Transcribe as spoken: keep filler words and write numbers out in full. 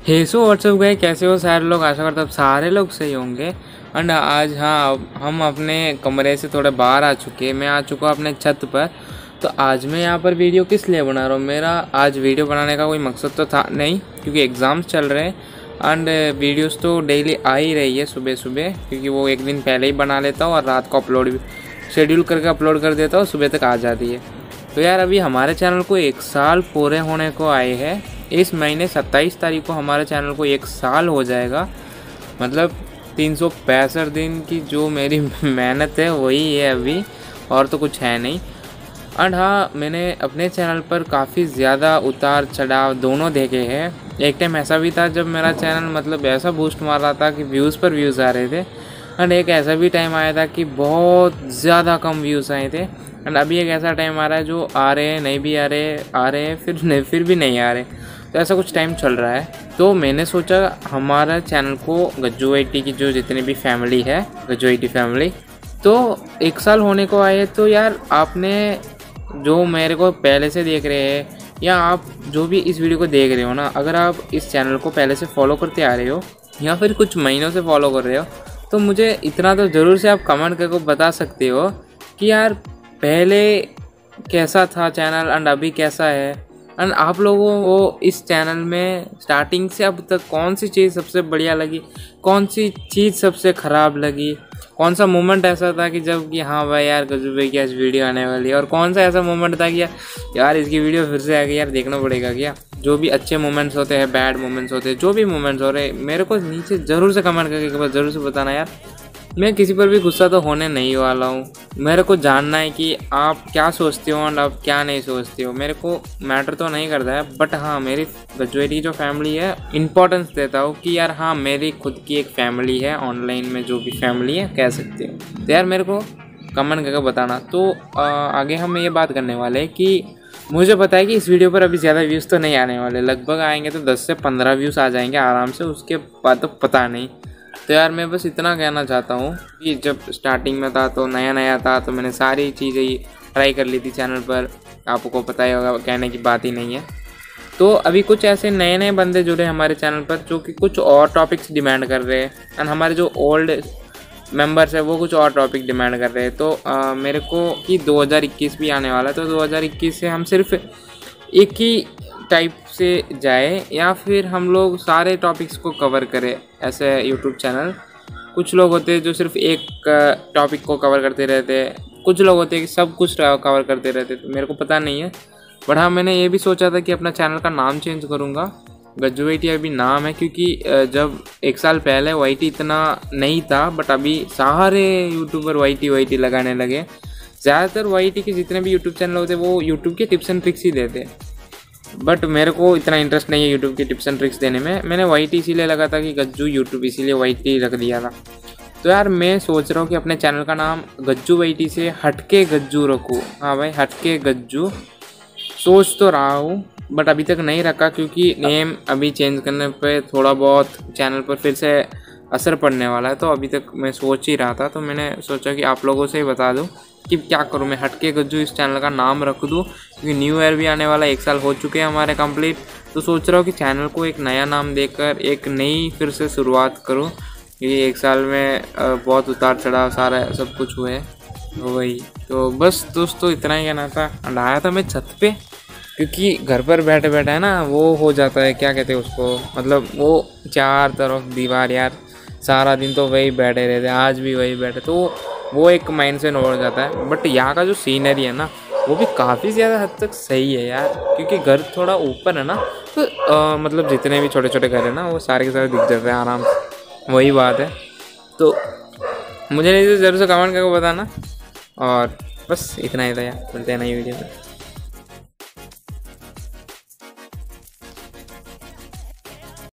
हे so what's up गए, कैसे हो सारे लोग। आशा करता हूँ सारे लोग सही होंगे। एंड आज हाँ हम अपने कमरे से थोड़े बाहर आ चुके हैं। मैं आ चुका हूँ अपने छत पर। तो आज मैं यहाँ पर वीडियो किस लिए बना रहा हूँ, मेरा आज वीडियो बनाने का कोई मकसद तो था नहीं, क्योंकि एग्ज़ाम्स चल रहे हैं। एंड वीडियोस तो डेली आ ही रही है सुबह सुबह, क्योंकि वो एक दिन पहले ही बना लेता हूँ और रात को अपलोड भी शेड्यूल करके अपलोड कर देता हूँ, सुबह तक आ जाती है। तो यार अभी हमारे चैनल को एक साल पूरे होने को आए हैं। इस महीने सत्ताईस तारीख को हमारे चैनल को एक साल हो जाएगा। मतलब तीन सौ पैंसठ दिन की जो मेरी मेहनत है वही है अभी, और तो कुछ है नहीं। एंड हाँ, मैंने अपने चैनल पर काफ़ी ज़्यादा उतार चढ़ाव दोनों देखे हैं। एक टाइम ऐसा भी था जब मेरा चैनल मतलब ऐसा बूस्ट मार रहा था कि व्यूज़ पर व्यूज़ आ रहे थे। एंड एक ऐसा भी टाइम आया था कि बहुत ज़्यादा कम व्यूज़ आए थे। एंड अभी एक ऐसा टाइम आ रहा है जो आ रहे हैं, नहीं भी आ रहे आ रहे हैं फिर नहीं फिर भी नहीं आ रहे। तो ऐसा कुछ टाइम चल रहा है। तो मैंने सोचा हमारा चैनल को गज्जू आईटी की जो जितनी भी फैमिली है, गज्जू आईटी फैमिली, तो एक साल होने को आए। तो यार आपने जो मेरे को पहले से देख रहे हैं, या आप जो भी इस वीडियो को देख रहे हो ना, अगर आप इस चैनल को पहले से फॉलो करते आ रहे हो या फिर कुछ महीनों से फॉलो कर रहे हो, तो मुझे इतना तो ज़रूर से आप कमेंट करके बता सकते हो कि यार पहले कैसा था चैनल एंड अभी कैसा है। एंड आप लोगों को इस चैनल में स्टार्टिंग से अब तक कौन सी चीज़ सबसे बढ़िया लगी, कौन सी चीज़ सबसे ख़राब लगी, कौन सा मोमेंट ऐसा था कि जब कि हाँ भाई यार गज्जू भाई की आज वीडियो आने वाली है, और कौन सा ऐसा मोमेंट था कि यार यार इसकी वीडियो फिर से आ गई, यार देखना पड़ेगा क्या। जो भी अच्छे मोमेंट्स होते हैं, बैड मोमेंट्स होते हैं, जो भी मोमेंट्स हो रहे हैं, मेरे को नीचे ज़रूर से कमेंट करके बस ज़रूर से बताना यार। मैं किसी पर भी गुस्सा तो होने नहीं वाला हूँ। मेरे को जानना है कि आप क्या सोचते हो और आप क्या नहीं सोचते हो। मेरे को मैटर तो नहीं करता है, बट हाँ मेरी गज्जू आईटी जो फैमिली है इम्पोर्टेंस देता हूँ कि यार हाँ मेरी खुद की एक फैमिली है, ऑनलाइन में जो भी फैमिली है कह सकते हो। तो यार मेरे को कमेंट करके बताना। तो आ, आगे हम ये बात करने वाले हैं कि मुझे पता है कि इस वीडियो पर अभी ज़्यादा व्यूज़ तो नहीं आने वाले, लगभग आएंगे तो दस से पंद्रह व्यूज़ आ जाएंगे आराम से, उसके बाद तो पता नहीं। तो यार मैं बस इतना कहना चाहता हूँ कि जब स्टार्टिंग में था तो नया नया था, तो मैंने सारी चीज़ें ही ट्राई कर ली थी चैनल पर, आपको पता ही होगा, कहने की बात ही नहीं है। तो अभी कुछ ऐसे नए नए बंदे जुड़े हमारे चैनल पर जो कि कुछ और टॉपिक्स डिमांड कर रहे हैं, एंड हमारे जो ओल्ड मेंबर्स है वो कुछ और टॉपिक डिमांड कर रहे हैं। तो आ, मेरे को कि दो हज़ार इक्कीस भी आने वाला है, तो दो हज़ार इक्कीस से हम सिर्फ एक ही टाइप से जाए या फिर हम लोग सारे टॉपिक्स को कवर करें, ऐसे यूट्यूब चैनल। कुछ लोग होते हैं जो सिर्फ एक टॉपिक को कवर करते रहते हैं, कुछ लोग होते हैं कि सब कुछ कवर करते रहते हैं। तो मेरे को पता नहीं है, बट हाँ मैंने ये भी सोचा था कि अपना चैनल का नाम चेंज करूँगा। गज्जू आईटी अभी नाम है, क्योंकि जब एक साल पहले वाईटी इतना नहीं था, बट अभी सारे यूट्यूबर वाईटी वाईटी लगाने लगे। ज़्यादातर वाईटी के जितने भी यूट्यूब चैनल होते हैं वो यूट्यूब के टिप्स एंड ट्रिक्स ही देते हैं, बट मेरे को इतना इंटरेस्ट नहीं है यूट्यूब के टिप्स एंड ट्रिक्स देने में। मैंने वाईटी इसीलिए लगा था कि गज्जू यूट्यूब, इसीलिए वाईटी रख दिया था। तो यार मैं सोच रहा हूँ कि अपने चैनल का नाम गज्जू वाईटी से हटके गज्जू रखूँ। हाँ भाई, हटके गज्जू सोच तो रहा हूँ, बट अभी तक नहीं रखा, क्योंकि नेम अभी चेंज करने पे थोड़ा बहुत चैनल पर फिर से असर पड़ने वाला है। तो अभी तक मैं सोच ही रहा था, तो मैंने सोचा कि आप लोगों से ही बता दूँ कि क्या करूँ। मैं हटके गज्जू इस चैनल का नाम रख दूँ, क्योंकि न्यू ईयर भी आने वाला, एक साल हो चुके हैं हमारे कंप्लीट। तो सोच रहा हूँ कि चैनल को एक नया नाम देकर एक नई फिर से शुरुआत करूँ, क्योंकि एक साल में बहुत उतार चढ़ाव सारा सब कुछ हुए तो वही। तो बस दोस्तों इतना ही कहना था। एंड आया था मैं छत पे, क्योंकि घर पर बैठे बैठे है ना वो हो जाता है, क्या कहते हैं उसको, मतलब वो चार तरफ दीवार, यार सारा दिन तो वही बैठे रहते, आज भी वही बैठे, तो वो एक माइंड से हो जाता है। बट यहाँ का जो सीनरी है ना वो भी काफ़ी ज़्यादा हद तक सही है यार, क्योंकि घर थोड़ा ऊपर है ना, तो आ, मतलब जितने भी छोटे छोटे घर है ना वो सारे के सारे दिख जाते हैं आराम से, वही बात है। तो मुझे नहीं तो ज़रूर से कमेंट करके बताना, और बस इतना ही था यार, मिलते हैं नई वीडियो में।